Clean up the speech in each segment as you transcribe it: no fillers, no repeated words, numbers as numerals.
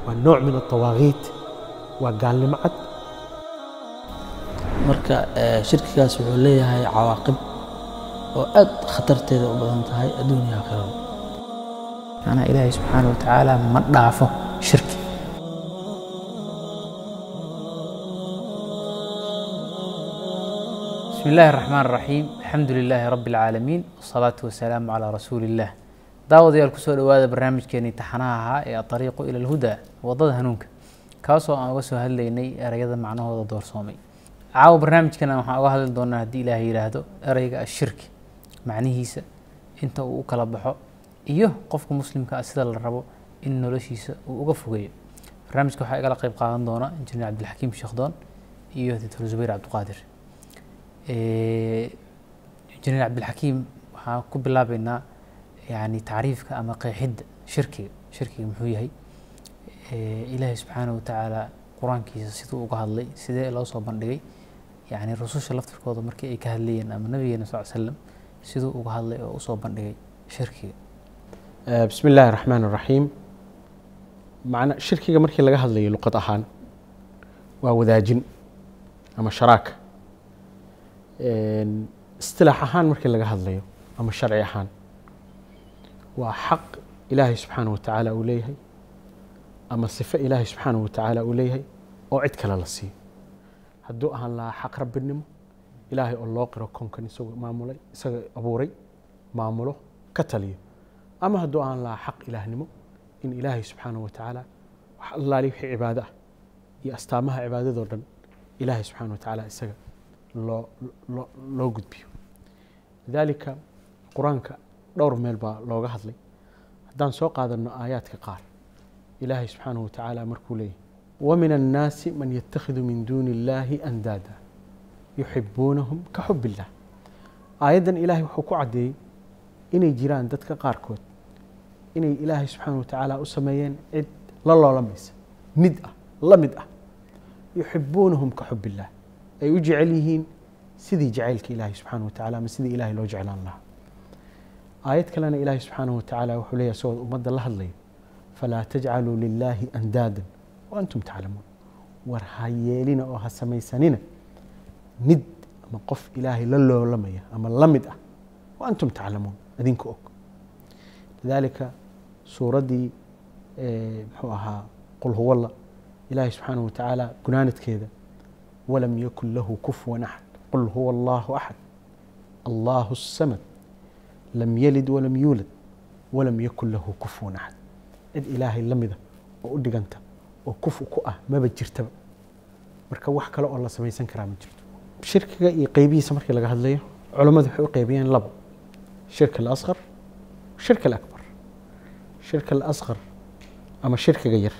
والنوع من الطواغيت وقال لي معد marka shirkigaas wuxuu leeyahay cawaaqib oo aad khatarteeda u badan tahay adduun iyo aakhiro ana ilaahay subxaanahu wa ta'ala ma dhaafo shirki بسم الله الرحمن الرحيم الحمد لله رب العالمين والصلاة والسلام على رسول الله داود يالكسور هذا برنامج كان امتحانها الطريق إلى الهدى وضد هنونك كاسو أنا وسو هالليني أريد معناه هذا دور صومي عاو برنامج كان وهذا دونا هدي إلهي لهذا أريد الشرك معنيه أنت وكلا بحق إيوه قفك مسلم كأسد الربو إنه لشيء وقفه جيد برنامج كحاجة على قيب قاعد دونا إنجنير عبد الحكيم الشيخدان إيوه دكتور زبير عبد القادر إنجنير عبد الحكيم وحاكو بالله بينا يعني تعريفك أما قيحد شركي محويهي إلهي سبحانه وتعالى قرآن كيس سيدو وقهالي سيدي الله صوبا لغي يعني الرسول شلفت في الكوضة مركي إي كهاليين أما النبي صلى الله عليه وسلم سيدو وقهالي وصوبا لغي شركي بسم الله الرحمن الرحيم معنا شركي مركي لغا هالي لقط أحان ووداجن أما شراك استلاح أحان مركي لغا هالي أما الشرعي أحان وحق إلهي سبحانه وتعالى أوليه أما صفة إلهي سبحانه وتعالى أوليه وعد كلا لسي هدو أهان لا حق رب النمو إلهي الله قرأ كون كان يسوي معمولي يسوي أبوري معموله كتليه أما هدو أهان لا حق إله نمو إن إلهي سبحانه وتعالى الله ليه عبادة يستامها عبادة دورن إلهي سبحانه وتعالى يسوي لو قد بيو لذلك قرآنك دور ميل با لوغا هدلي هدان سو قادنو آياتك قار إلهي سبحانه وتعالى مركو ليه ومن الناس من يتخذ من دون الله أندادا يحبونهم كحب الله آيادا إلهي وحكو عدي إني جيران دادك قاركود إني إلهي سبحانه وتعالى أسميين عد لله لميس مدأة لا مدأة يحبونهم كحب الله أي يجعليهين سيدي جعلك إلهي سبحانه وتعالى من سيدي إلهي لو جعلان الله آيات كلنا إلهي سبحانه وتعالى وحليه سوى ومد الله اللي فلا تجعلوا لله أندادا وأنتم تعلمون ورهايلين أو هسميسانين ند أما قف إلهي لله لمية أما لمد وأنتم تعلمون أذنك أوك لذلك سورة دي محوها قل هو الله إلهي سبحانه وتعالى قنانت كذا ولم يكن له كفوا أحد قل هو الله أحد الله الصمد لم يلد ولم يولد ولم يكن له كفوا أحد إذ إلهي لمده وأدقنته وكفو كؤه ما بجرتبه marka wax kale oo la sameeysan karaa ma jirto shirkiga iyo qaybihiisa markii laga hadlayo culimadu waxay u qaybiyeen laba shirka al-asghar shirka al-akbar shirka al-asghar ama shirkiga yar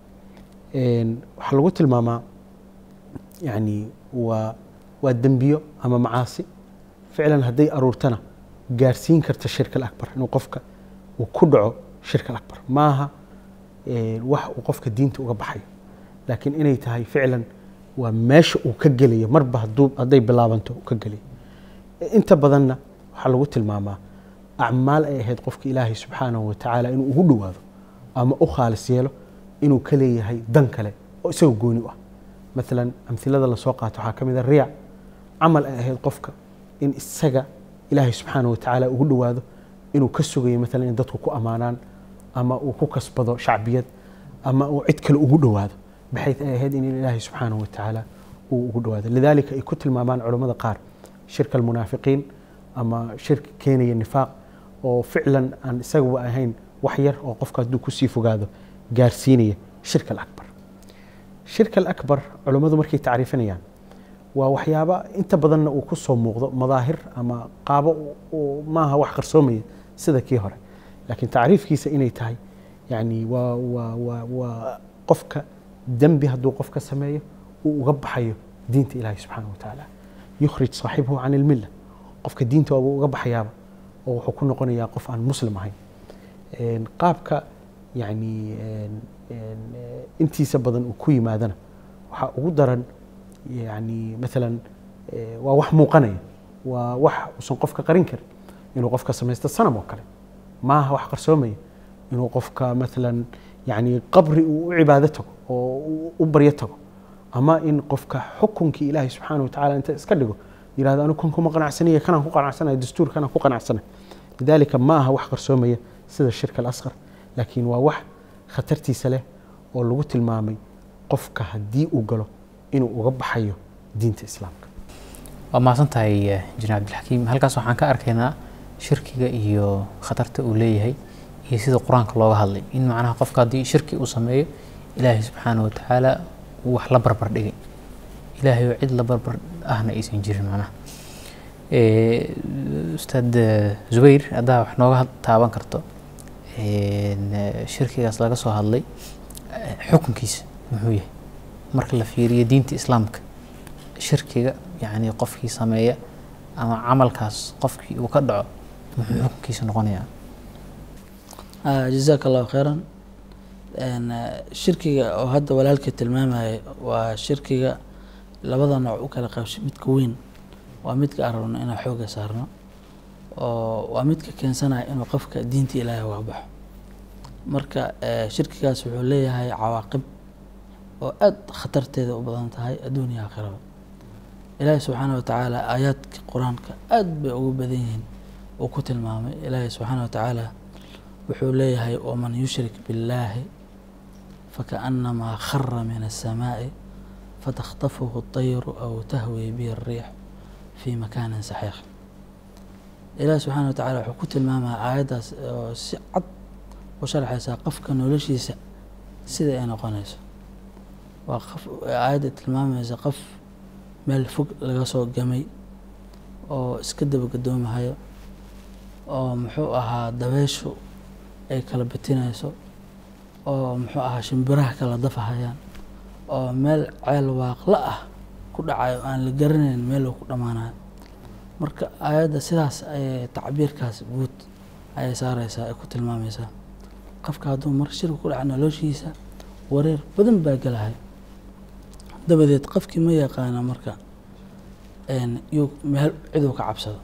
waxa lagu tilmaamaa yani waa dambiyo ama macaasi ficlan haday aruurtana gaarsiin karta shirka al-akbar inuu qofka uu ku dhaco shirka al-akbar maaha wax uu qofka diinta uga baxayo laakiin inay tahay ficlan waa meesha uu ka gelayo marba haday bilaabanto uu ka gelayo inta badanna waxa lagu tilmaamaa acmaal ay ahayd qofka ilaahay subxaanahu wa tacaala inuu ugu dhawaado ama u khaalis yeelo inuu ka leeyahay dan kale oo isagoo gooni u ah مثلا أمثلة الله سوقات وحاكم الرياء عمل أهل قفك إن السجا إلهي سبحانه وتعالى وقوله هذا إنه كسوجي مثلا إن دتك أمانان أما وكوكس بضع شعبيات أما وعدكل وقوله هذا بحيث أهل إن إلهي سبحانه وتعالى وقوله هذا لذلك يكتل ما علماء قار شرك المنافقين أما شرك كيني النفاق وفعلا أن سجوا أهين وحير وقفك دوكسي فوق هذا جارسينية شرك الأكبر الشركة الأكبر علماء مركي تعريفنيان ووحيابا أنت بدنا وكسهم مظاهر أما قابو وما هو وحقر سومي سيدا كيهر لكن تعريف كيس إني تاي يعني وقفك ذنبي هدو قفك سمايه وغب حيه دينة إلهي سبحانه وتعالى يخرج صاحبه عن الملة قفك دينته وغب حيابا وحكون نقول يا قف عن مسلم هاي قابك يعني intiisa badan uu ku yimaadana waxa ugu daran yani مثلا waa wax muuqanaya waa wax usan qofka qarin karin inuu qofka sameeysto sanam oo kale maaha wax qarsoomay inuu qofka مثلا يعني قبري وعبادته وبريته أما إن قفك حكمك إلهي سبحانه وتعالى أنت اسكدقه إلى هذا أنا كنكم قناع سنية كان هو قناع سنة الدستور كان هو قناع سنة لذلك ما هو وح قرصومية سيد الشرك الأصغر لكن وح خطرتي سله واللغة المامي قفك هدي وقله إنه وقب حيه دين الإسلام. وما سنتهي جناب عبد الحكيم هل كاسو حان كأركينا شركي إيو خطرت أوليه هي سيد القرآن كله هذلي إن معناها قفك هدي شركي وسميه إلهي سبحانه وتعالى وحلا بربر دقي إلهي وعد لبربر أهنا إيسان جير معنا أستاذ زبير هذا وحنا تابان كرتو شركي أصلا قصوا هذلي حكم كيس محوية مرك لفيرية دينة إسلامك شركي يعني قفكي سمية أما عمل كاس قفكي وكدعو حكم كيس نغنيا جزاك الله خيرا أن شركي أو هذا ولا الك تلمامه وشركي لبضع نوع وكلا قبش متكوين ومتك أرون إنه حوجة صارنا ومتك كان سنة إنه قفك دينتي إلهي وأبح مركا شركي كاس وحولية هاي عواقب وأد خطرت هذا وبضنت هاي الدنيا آخرة إلهي سبحانه وتعالى آيات القرآن كأد بأوبذين وكتل مامي إلهي سبحانه وتعالى وحولية هاي ومن يشرك بالله فكأنما خر من السماء فتخطفه الطير أو تهوي به الريح في مكان سحيق. إلهي سبحانه وتعالى وكتل ماما آيات سعد وشرح ساقفك نولشي سيدة أنا قنيس وقف عادة المام إذا قف مال فوق لقصو الجمي أو اسكد بقدوم هاي أو محوقها دبيشو أي كلبتين يسو أو محوقها شنبره كلا ضفها هايان أو مال عيل واقلأه كل عايو أن لقرنين مالو كل مانا مرك عادة سلاس أي تعبير كاس بوت أي سارة يسا أكوت المام يسا قفك هادو مرشر وكل عنا لوش يسا wareer badan baa galahay dabadeed qofkii ma yaqaana marka yuu meel cid uu ka cabsado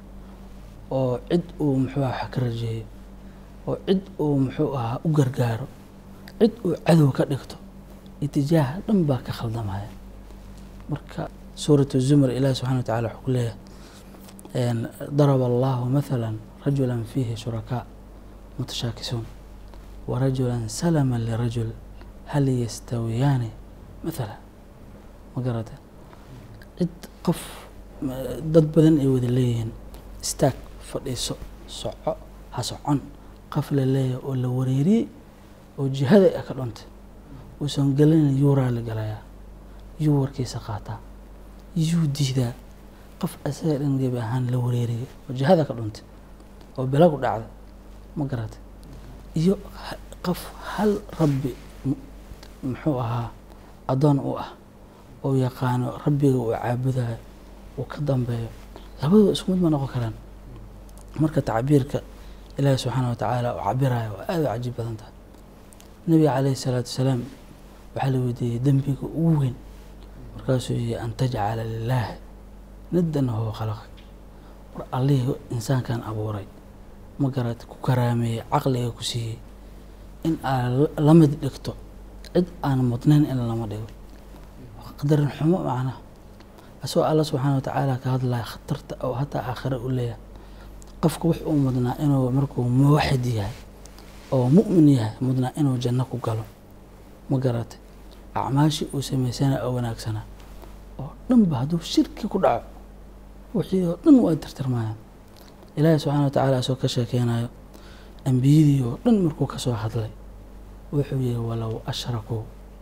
oo cid uu muxuu ahaa ka rajeeyo oo cid uu muxuu ahaa u gargaaro cid uu cadow ka dhigto itijaah dhan baa ka khaldamaya marka suuratu zumar ilaahi subxaana wa tacaala wuxuu ku leeyahay daraba allahu mathalan rajulan fiihi shurakaa mutashaakisuun ورجلا سلما لرجل هل يستويان مثلا مقرده عد قف ضد بدن اي ودا ليهن استاك فديسو سوco ha socon qaf la leeyahay oo la wareeriyay oo jihada ay ka dhuntay oo san galin yuura la galaya yuu warkiisa qaata yuu diida qaf asaga in gebi ahaan la wareeriyay oo jihada ka dhuntay oo bela ku dhacday مقرده iyo qof hal rabbi muxuu ahaa adoon u ah oo yaqaano rabbiga uu caabudayo oo ka dambeeyo labadu isku mid ma noqon karaan marka tacbiirka ilaahi subxaanahu wa tacaala uu cabirayo waa aad u cajiib badan tahay nabiga calayhi salaatu wasalaam waxaa la weydiiyey dembiga ugu weyn markaasuu yihi an tajcala lilaahi niddan huwa khalaqak war allihii insaankan abuuray ma garad ku karaameeyey caqliga ku siiyey in aad la mid dhigto cid aan mudnayn in lama dhigo qadarin xumo macnaha asoo alla subxaana wa tacaala ka hadlaya khatarta oo hataa aakhira u leeyahay qofka wax uu mudnaa inuu markuu muwaxid yahay oo mu'min yahay mudnaa inuu janno ku galo ma garatay acmaashii uu samaysana oo wanaagsana oo dhanba hadduu shirki ku dhaco wixii oo dhan waa tirtirmayaan ilaahi subxaana wa tacaala asoo ka sheekeynayo ambiyadii oo dhan markuu ka soo hadlay wuxuu yihi walow ashrakuu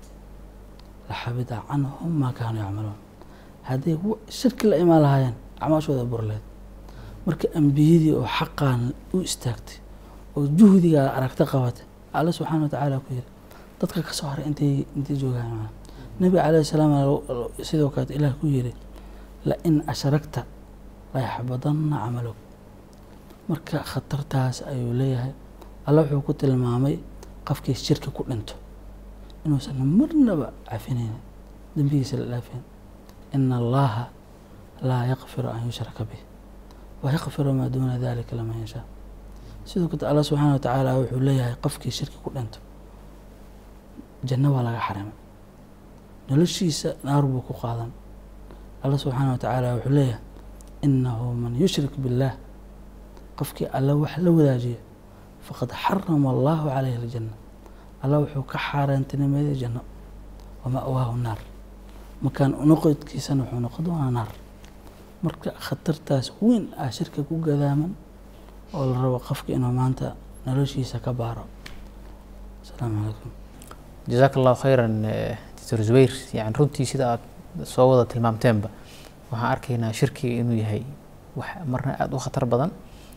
laxabida canhum maa kaanuu yacmaluun hadday shirki la imaan lahaayeen acmaashooda burleed marka ambiyadii oo xaqaan u istaagtay oo juhdigaa aragta qabatay alla subxaana wa tacaala ku yiri dadka ka soo haray intay joogaan nabiga calayhi salaam sidoo kale ilaah ku yiri la in asharakta la yaxbadanna camaluk marka khatartaas ayuu leeyahay alla wuxuu ku tilmaamay qofkii shirki ku dhinto inuusan marnaba cafinayn dembigiisa la dhaafin ina allaha laa yakfiru an yushraka bih wayakfiru maa duuna dalika laman yashaa sidoo kale alla subxaana wa tacaala wuxuu leeyahay qofkii shirki ku dhinto janno waa laga xarimay noloshiisa naar buu ku qaadan alla subxaana watacaala wuxuu leeyahay inahu man yushrik biاllaah qofkii alla wax la wadaajiyo faqad xarama allahu calayhi aljanna alla wuxuu ka xaaraantinimeeyey janno wama'waahu naar makaan noqodkiisana wuxuu noqon doonaa naar marka khatartaas weyn ah shirka ku gadaaman oo la rabo qofka inuu maanta noloshiisa ka baaro. asalaamu calaykum. jazaaka allahu khayran doctor Zubayr. yani runtii sida aad soo wada tilmaamteenba waxaan arkaynaa shirkiga inuu yahay wax marna aada u khatar badan,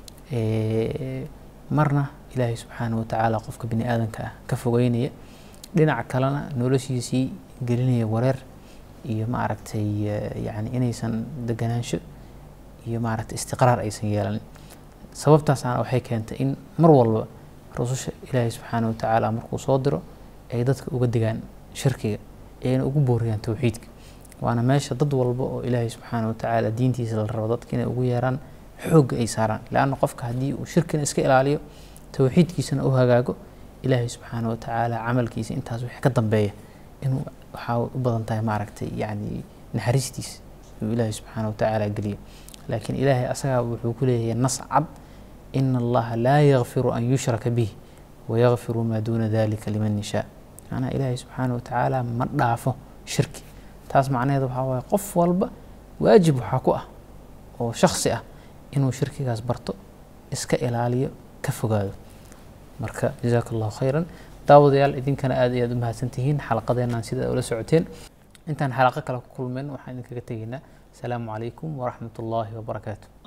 marna ilaahay subxaanahu watacaala qofka bini aadanka ah ka fogeynaya, dhinaca kalena noloshiisii gelinaya wareer iyo maaragtay yani inaysan deganaansho iyo maaragtay istiqraar aysan yeelanin. sababtaasana waxay keentay in mar walba rususha ilaahay subxaanahu watacaala markuu soo diro ay dadka uga digaan shirkiga ayna ugu booriyaan tawxiidka. waana meesha dad walba oo ilaahay subxaanahu watacaala diintiisa la rabo dadka inay ugu yeeraan xoogga ay saaraan, laanna qofka haddii uu shirkina iska ilaaliyo tawxiidkiisana u hagaago ilaahay subxaanahu watacaala camalkiisa intaas wixii ka dambeeya inuu waxaa u badan tahay maaragtay yani naxariistiisa inuu ilaahay subxaanahu watacaala geliyo. laakiin ilaahay asagaa wuxuu ku leeyahay nas cad ina allaha laa yakfiru an yushraka bih wayakfiru maa duuna dalika liman yashaa. macnaha ilaahay subxaanahu watacaala ma dhaafo shirki. taas macnaheedu waxaa waaye qof walba waajib waxaa ku ah oo shaksi ah inuu shirkigaas barto, iska ilaaliyo, ka fogaado. marka jazaaka allahu khayran. daawadayaal idinkana aad iyo aad u mahadsantihiin xalaqadeennan sida ula socoteen. intaan xalaqo kale ku kulmeen waxaan idinkaga tegaynaa asalaamu calaykum waraxmat ullaahi wabarakaatu.